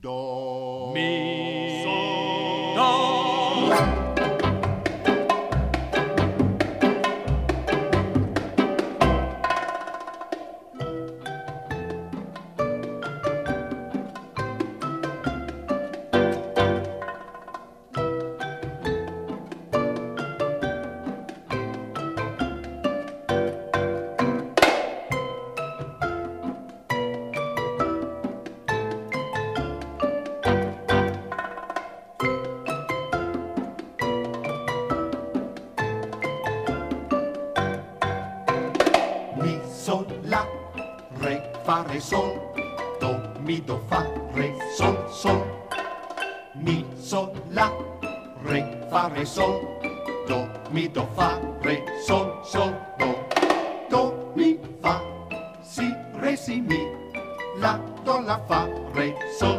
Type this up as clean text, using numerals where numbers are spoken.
do, mi, do. Re, sol, do, mi, do, fa, re, sol, sol. Mi, sol, la, re, fa, re, sol, do, mi, do, fa, re, sol, sol, do. Do, mi, fa, si, re, si, mi, la, do, la, fa, re, sol.